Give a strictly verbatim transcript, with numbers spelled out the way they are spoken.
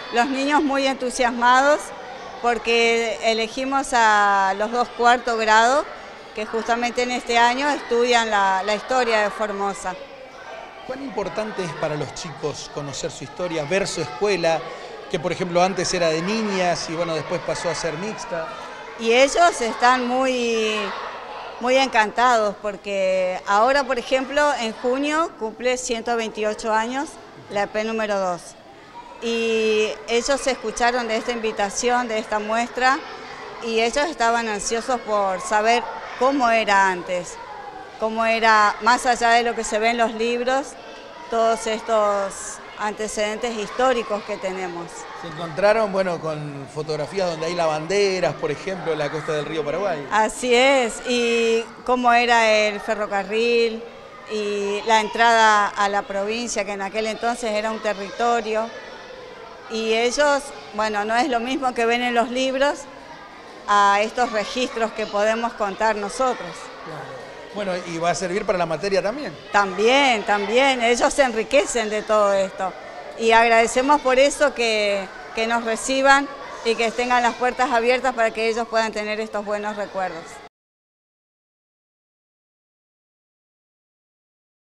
los niños muy entusiasmados porque elegimos a los dos cuarto grado que justamente en este año estudian la, la historia de Formosa. ¿Cuán importante es para los chicos conocer su historia, ver su escuela, que por ejemplo antes era de niñas y bueno, después pasó a ser mixta? Y ellos están muy, muy encantados porque ahora, por ejemplo, en junio cumple ciento veintiocho años la E P número dos. Y ellos escucharon de esta invitación, de esta muestra, y ellos estaban ansiosos por saber cómo era antes, cómo era, más allá de lo que se ve en los libros, todos estos antecedentes históricos que tenemos. Se encontraron, bueno, con fotografías donde hay lavanderas, por ejemplo, en la costa del río Paraguay. Así es, y cómo era el ferrocarril y la entrada a la provincia, que en aquel entonces era un territorio. Y ellos, bueno, no es lo mismo que ven en los libros a estos registros que podemos contar nosotros. Claro. Bueno, y va a servir para la materia también. También, también, ellos se enriquecen de todo esto. Y agradecemos por eso que, que nos reciban y que tengan las puertas abiertas para que ellos puedan tener estos buenos recuerdos.